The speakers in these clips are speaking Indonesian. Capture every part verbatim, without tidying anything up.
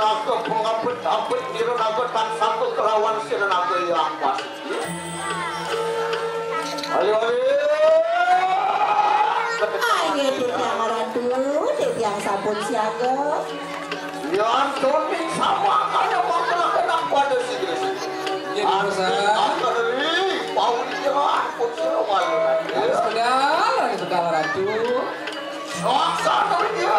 Siranaga pengapit-apit Siranaga tan satu kelawan Siranaga yang pasti. Ayo ayo. Ayo Titiang Ratu, Titiang sampun siaga. Yang tuning sama kaya masalah kenang pada sini. Anti dari Paulian pun selawan. Sudah, Segala Ratu. Satu dia.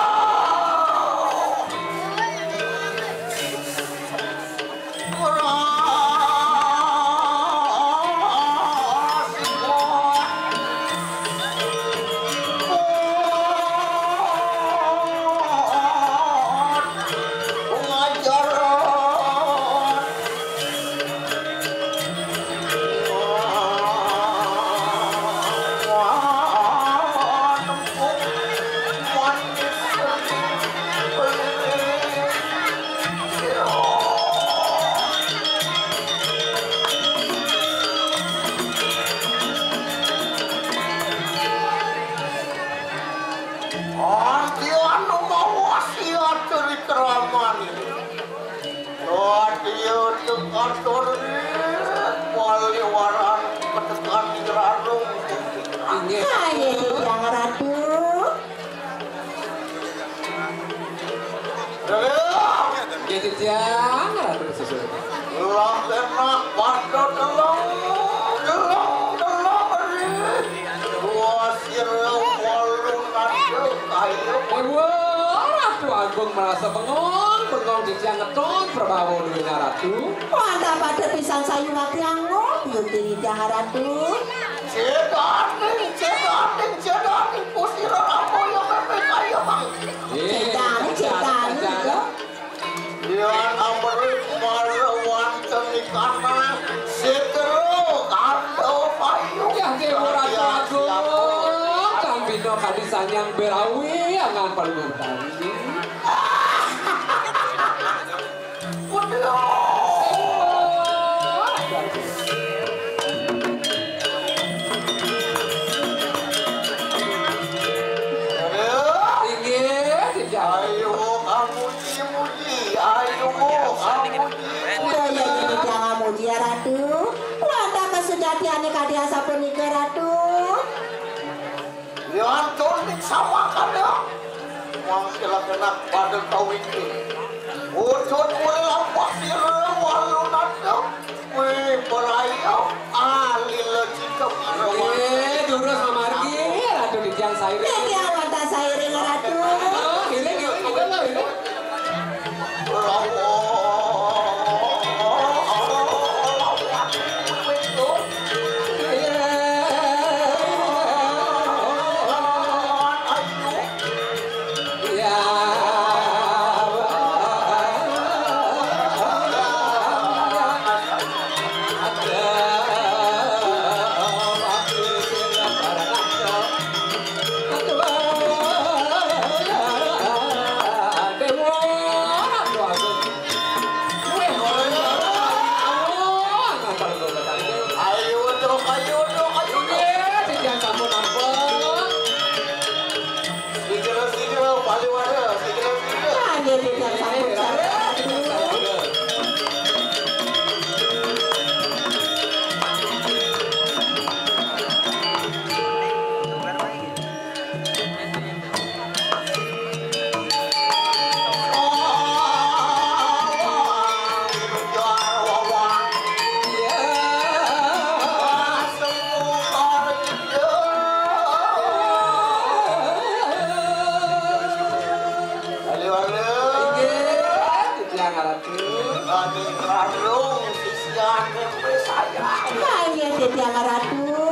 Merasa bengong, bengong di tiang ngeton perbawa dunia Ratu. Wanda pada pisan sayu hati anggo, beauty Tiang Ratu. Cedaning, cedaning, cedaning, kusira apa yang kaya bang. Cedaning, cedaning. Yang amrik marawan temikana, setero kado payu. Yang dewa Ratu Agung, kambino kadisan yang berawi, angan paling bertani. Sejatiane kadia sapunika Ratu. Yang tonik sama kada. Wang sila kenak pada kau ini. Wujud wala pasir walu nado. Wih berayau alil jika parawan. Eh durus mamargi Ratu di tiang sairi. Lagi awata sairi Ratu. Oh gile gile gile lah ini. Berayau. Tiang Ratu.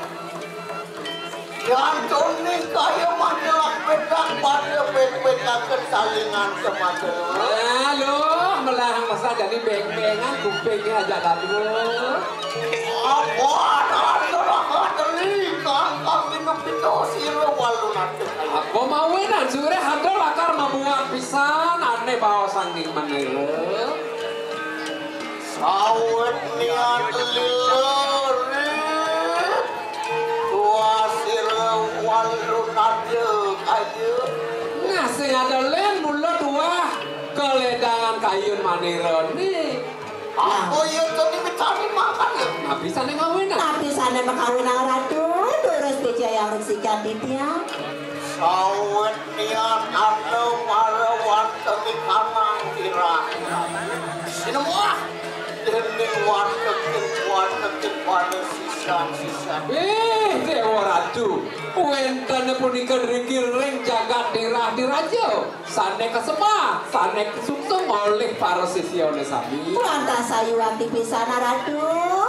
Jantung nih kaya manjelak pedak pada pet-pedak kesalingan semacam. Halo, melahang masa jadi beng-bengan kupingnya aja Ratu. Apa ada rahat terikan kami nepito siro walu nanti. Apa mawinan sore hadol akar mabuang pisan aneh bawa sangking menele. Sawet niat lilore tuasir walun aja aja ngasih ada len mulut dua keleda kayun manironi. Aku ya jadi mencari makan ya. Nah bisa nih ngawin Tapi sana makawin ang ratu, terus beja yang reksikan titia. Sawit niat ada marawan kami kanang kira. Semua dending warga warga pada sisa-sisa. Eh, Dewa Ratu, wenten punika ring jagat dirah dirajo. Sane kesema, sane kesuksung oleh para sisione sami. Kuanta sayu akti pisana ratu.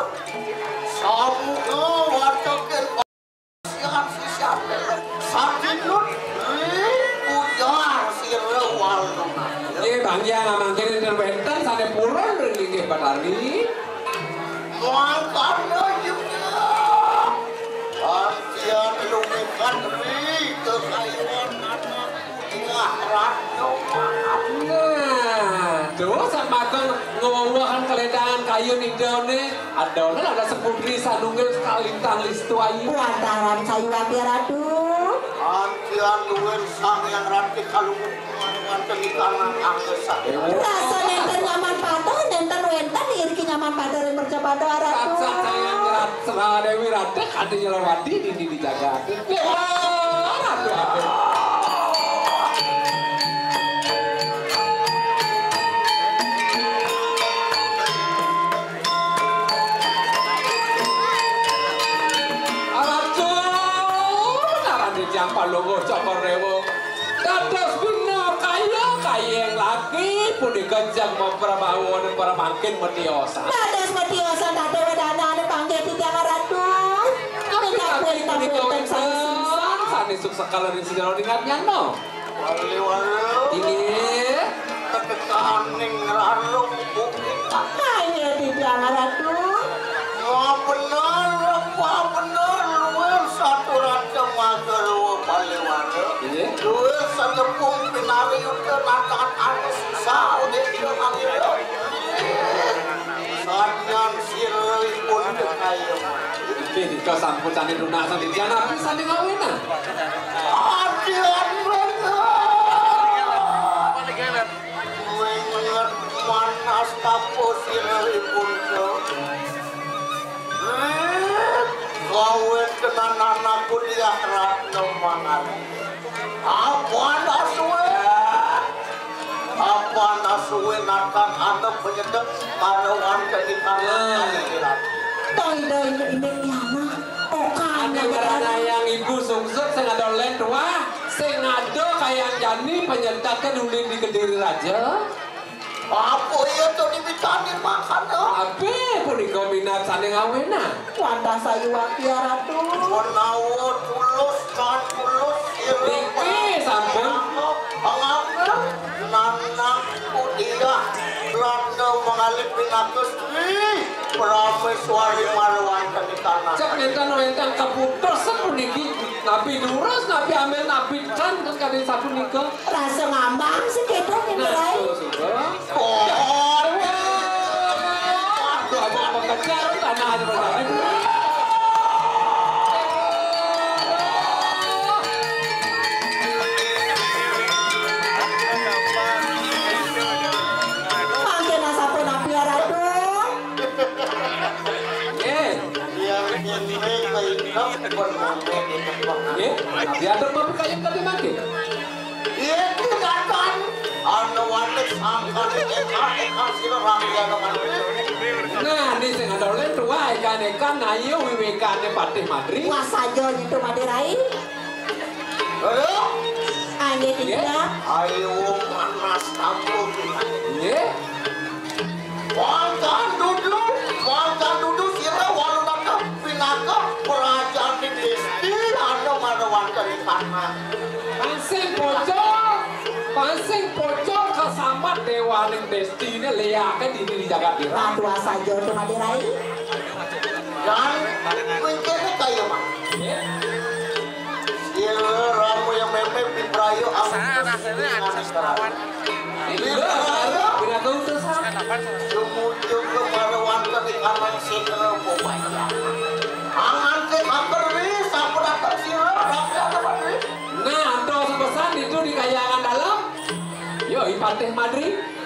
Samuga warga sisa-sisa. Satinut pujar sira waluna. Eh, Bang Yang mangkene den wenten sane purun ring batari. Mangkana juga. Antian lumikan ri kekayaan anak tengah ratu. Nah, tuh sama kan ngomong kelendangan kayu nidone, adone ada sepudri sanunggil kalintang listu ayu. Kuantaran sayu akti ratu. Antian luwin sang yang rati kalungan nganten ikanan anggesan. Rasa nenten nyaman pato, nenten wenten irki nyaman pato yang bercepato ratu. Kaksak sayang gerak serah Dewi Ratu kadi nyelawati ini dijaga. Wah, ratu apa? Yang palungo cokor rewo dados bina kaya kayeng lagi puni kejang memperbawa dan para mangkin metiosa Dados metiosa tade wedana ane panggil titia ratu. Kami kapul kapul sani sukses kalau di sini ingatnya no Wali-wali ini kekesahaning rarung bukit. Ayo titia ratu. Wah benar, wah benar luwih satu raja mager wali-wali. Luwih sanepung pinari udah nakan anu susah udah diambil. Sanyan siripun dekayo. ini kau sampun sani lunasan di jana tapi sani ngawina Adian bener. Mengingat manas tapo siripun tuh. Kawin tenan anakku dia ratno mangan. Apa nasuwe? Apa nasuwe nakan anak penyedek karawan jadi kanan kalirat. Doi doi ini yana. Okanya karena yang ibu sungsut sing ada len tua sing ada kayang jani penyentakan ulin di Kediri Raja. Apa iya tuh dibicani makan tuh? Ape punika minat sane ngawena. Wanda sayu akti ratu. Menawa tulus kan tulus Iki sampun pengambil nanakku dia Belanda mengalih pinakus Prameswari Marwan ke tanah. cek nenten wenten keputus sepuniki nabi durus nabi amel nabi kan kan kadang sapunika. Rasa ngambang sekitar ini Nah, lain. so sudah. Oh, Aduh, aja pengejar tanah aja berjalan. Panggil nasa pun api ratu. Eh, yang ini kaidah bermula di tempat. eh, diatur tapi kayak tadi mangke. Itu datang. Anu wanita sangkan eka eka sila rakyat dengan Nah, ini sing ada oleh tua ikan ikan ayo wiwikane patih madri. Wasajo itu madirai. Aduh, Angge tiga. ayo panas kampung. Ye, Wangkan duduk, wangkan duduk sila walau nak pinaka kerajaan di desti anu marawan dari tanah. pansing pocong, pansing pocong kesambat dewaning destine leakan di di jagat dira. Ratu wasajo itu madirai. Dan mungkin kayo mah. Ye, Sila ramu yang meme bibrayo ang sekarang. iya, bila kau utusan. Sumujud ke marawan dari kanan sila pokoknya. Angan ke kakeri sampai datang sila rakyat apa ni? Nah, terus pesan itu di kayangan dalam. Yo, ipatih madri.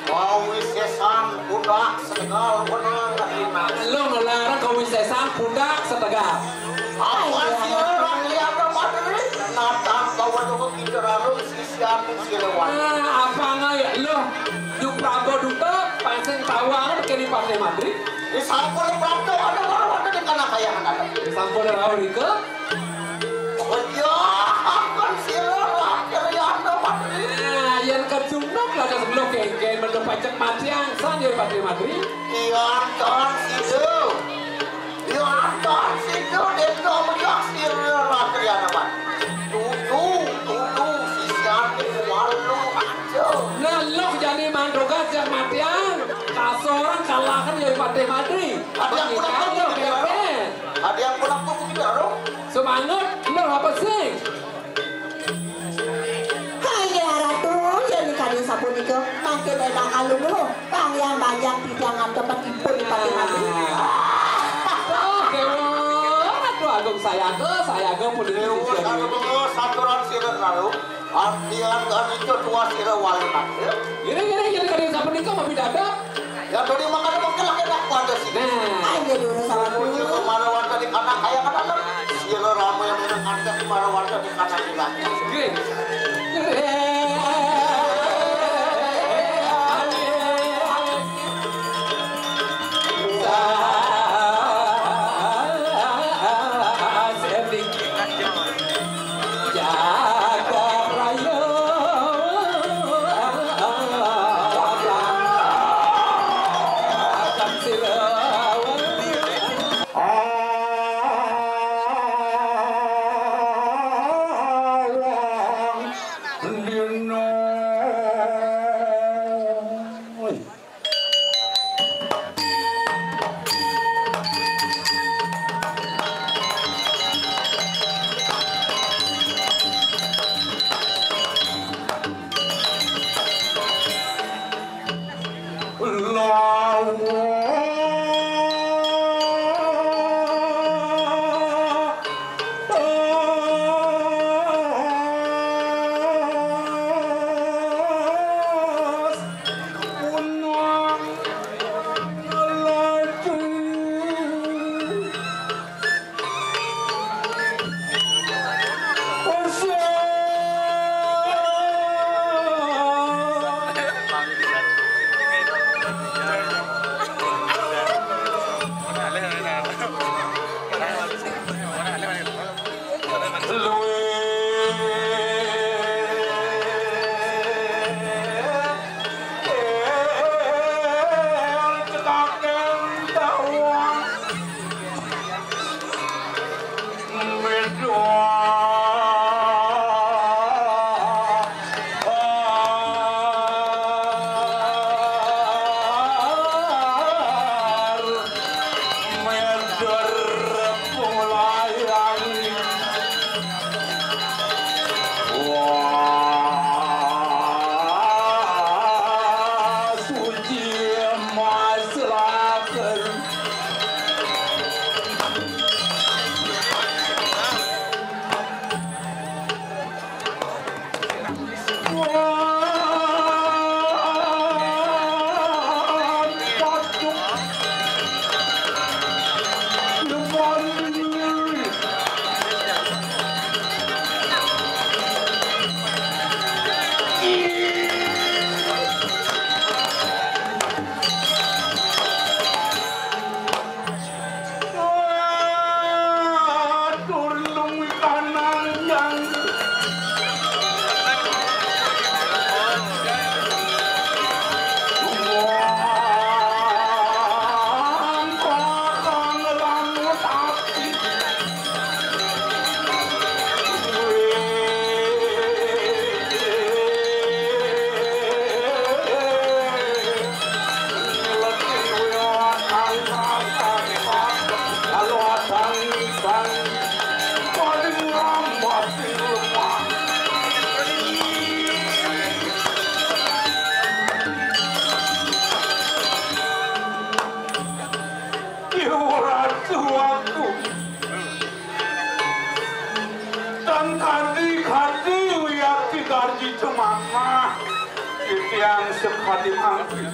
Mau sesan budak setegal bener kadina. Lo ngelarang kawisesan budak setegak. Apa sih orang lihat materi? Natang bawa juga kita lalu sisian silewan. Ah, apa nggak lo? Juk Prabowo duta pasang tawang kini Partai Madrid. Di sampul Prabowo ada orang ada di kanan kayangan ada. Sampun rawuri ke? Oh iya, akan silewan kalian materi. Nah, yang kecundok lah ke sebelum kengken mendepacek matiang sang dari Partai Madrid. Iya, kan situ. Iya, kan situ. Dia tuh menjak silewan kalian apa? Tutu, tutu, sisian itu malu aja. Nah, lo jadi mandrogat yang matiang. Kasoran kalahkan dari Partai Madrid. Ada yang pulang Bagi tuh kau, begitu, keren. Ada yang pulang tuh begitu, Ro. Semangat, lo apa sih? Hanya ratu jadi kali sapunika makin enak alung lo kang yang banyak pidangan tempat ibu di Partai Madrid. Oh, kewon. Aduh, agung saya ke, saya ke politik Dewa satu sosial. bengo saturan siren lalu. Artian kan itu dua siren wali nanti. Gini, gini, gini, gini, siapa nikah mau bidadak? Ya tadi makan makan lagi nak pada sini. Nah, Hanya dulu sama Puji dulu. kemarawan tadi kanak kaya kan ada. Siren ramu yang menengahkan kemarawan tadi kanak hilangnya. gini. Jaga raya akan sirawan. tiang sekadim angki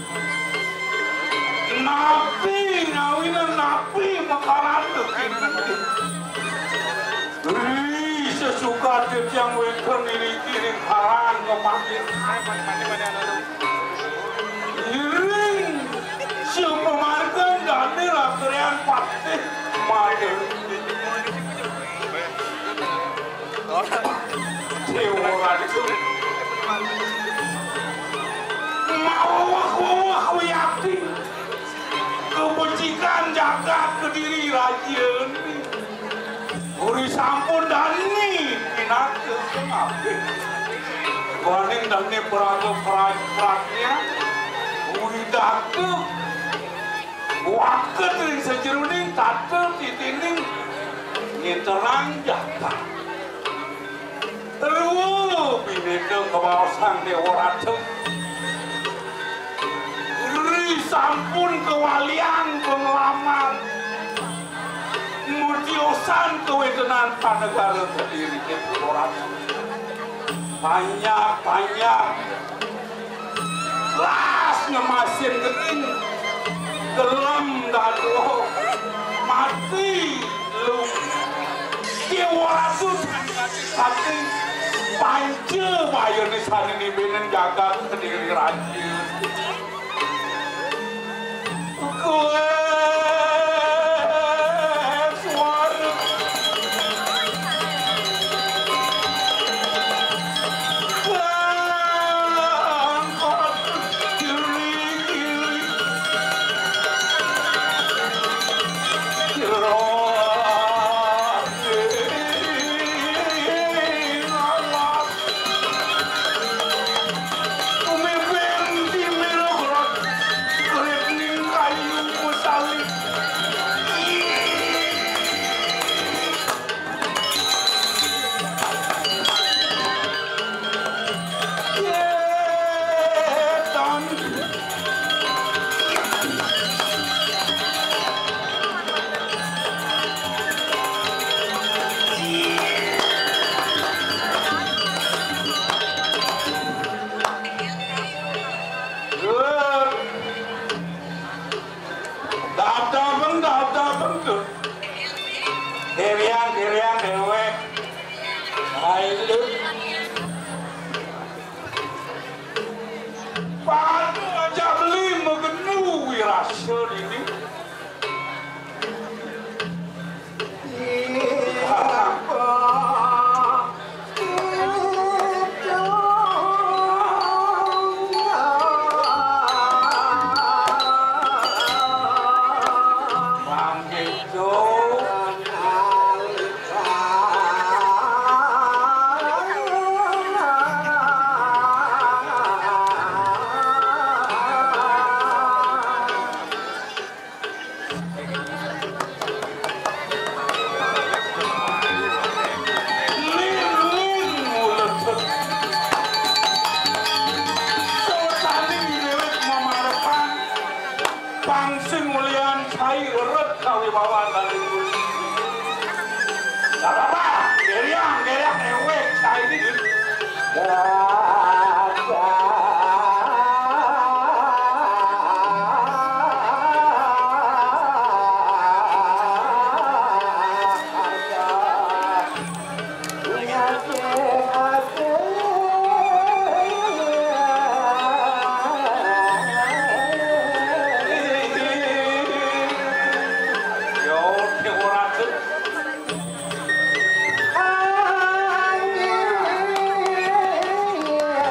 napi ngawina napi makanan tukin Wih, sesuka tiang weton ini kiring haran kepakir Iring sepemarkan dani lakrian pati mati Teora itu mau aku aku yakin kebajikan jagat kediri raja ini uri sampun dani pinake kenapa Baning dani peraga-peragnya uri datuk waket ring sejeruning tatel titining ngiterang jagat terus bineka kewawasan Dewa Ratu Ri sampun kewalian pengalaman murtiosan kewedenan panegara berdiri ke Dewa Ratu banyak-banyak las ngemasin gering gelem dado mati lu Dewa Ratu hati panca bayar di sana ini benen jagat kediri raja gue suara angkot kiri-kiri kira Angin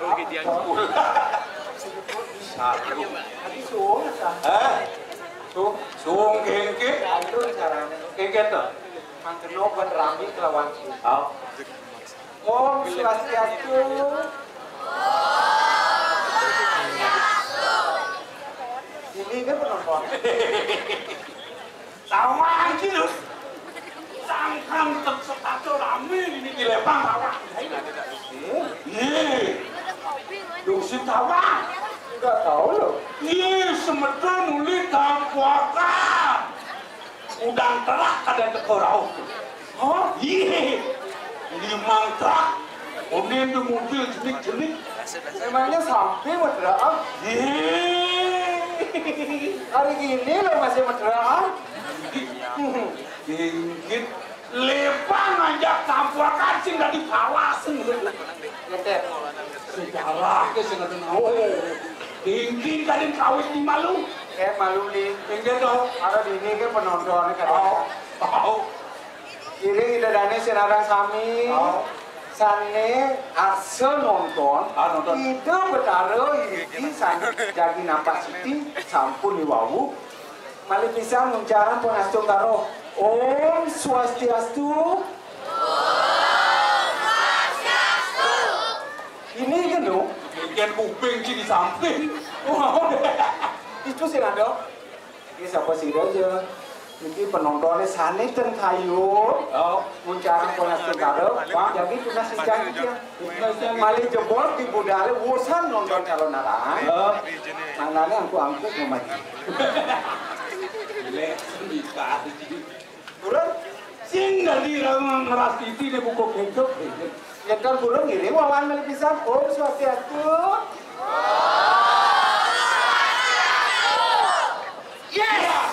Satu. Eh, Su, suung kengke. Kengke tuh. Mangkeno kan rami kelawan Oh. Om Swastiastu. Ini kan penonton. Sawang gitu. Sangkang tersepato rame ini di lepang sawang. Ih. Dusit sawang. Enggak tahu loh. Ih, semedo nuli tampuakan. Udang terak ada tekorau. Oh, iya. Limang terak. Kemudian di mobil jenik-jenik. Emangnya sampai Madraam? Ih. Hari gini lo masih Madraam? Dingin. Lepang aja tampuakan sih nggak dipawasin. Ngetet. Sejarah ke sing ada nawa. Dingin kadang kawin di malu. Eh malu nih. Enggak dong. Ada di ini kan penonton kan. Tahu. Tahu. Kiri ida dane senarang sami. Tahu. Sane asal nonton. Ah, nonton. Itu betaro iki sane jadi nampak siti sampun iwawu. Mali pisan nguncaran pengastu karo Om Swastiastu. Ini kan dong. Bagian kuping sih di samping. Itu sih nado. Ini siapa sih aja. Jadi penontonnya sana dan kayu. Oh. Muncaran pengastu karo. Jadi tunas sejak dia. Mali jebol di budale wusan nonton calon narang. Manane angku-angku memati. Lek nikah. Turun. Sing dari ngeras titi di buku bentuk. Ya kan turun gini wawan mali pisan. Om Swastiastu. Yes.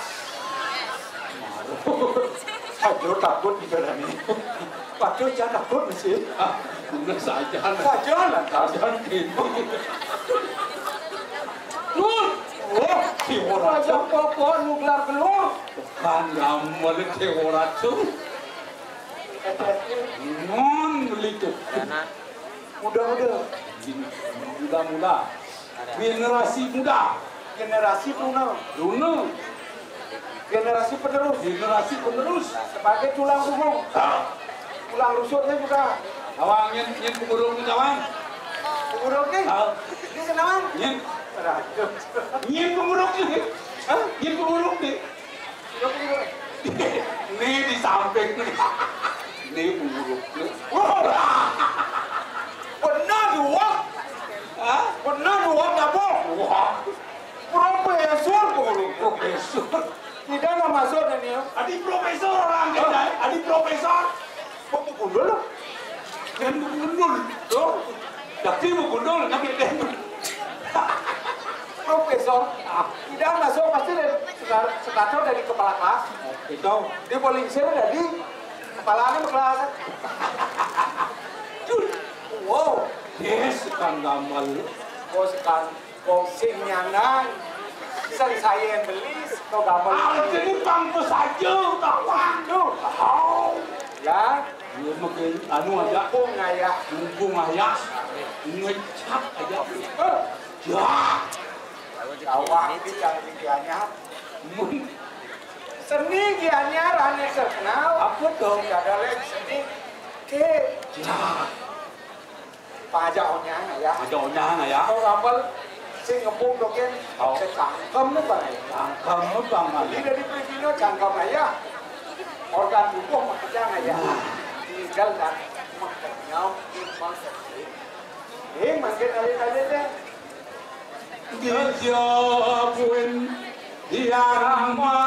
Aduh takut di dalam ini. Waduh jangan takut mesti. Ah, bener saja. Saja lah. Saja gitu. Nur. Oh, si Aja orang pokok nuklar keluar. kan gambar ke orang tuh. Non begitu. Mudah-mudah. Muda-muda. Generasi muda. Generasi kuno. Dulu Generasi penerus. generasi penerus. Sebagai tulang rusuk. Tulang rusuknya juga. Awang nyen nyen pengurung kawan. Urut nih. Ini kenalan. Nyen nyen pengurung nih. Hah? Nyen pengurung nih. Nih di samping nih. Nih pengurung nih. Benar dua. Hah? Benar dua dapur. Wah, Profesor pengurut. profesor. Tidak ada masuk dan ya. Adik profesor orang kita. Adik profesor. Kok pukul lah? Dan gundul. Tuh. Tapi mau gundul tapi dan Profesor. Tidak masuk pasti dari sekarang dari kepala kelas. itu Di polisi dari kepalanya kelas. Wow. yes kan gambar. Kau sekarang kau sing nyanang. Bisa saya yang beli. Kau gambar. Ah, jadi bangku saja kawan. Tuh. Oh. Ya. Dia makin anu aja. Mumpung ngaya. Mumpung aja. Ngecap aja. Eh. Ya. Awak bicara gigiannya. Seni gigiannya rane terkenal. Apa tuh? Tidak ada lagi seni. Ke. Ya. Pajaknya ya. Ada onyangan ya. Kau gambar. Sing ngepung doken. Oh. Secangkem nih bang. Kamu bang Ini Ali. dari Filipino cangkem aja. Organ tubuh makanya aja. Tinggal dan makanya. Eh, makin kali-kali deh. Dijawabin dia ramah